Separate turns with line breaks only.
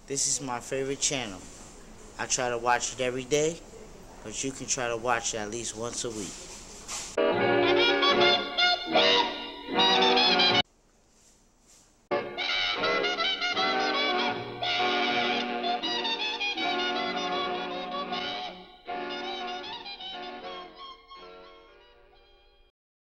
This is my favorite channel. I try to watch it every day, but you can try to watch it at least once a week.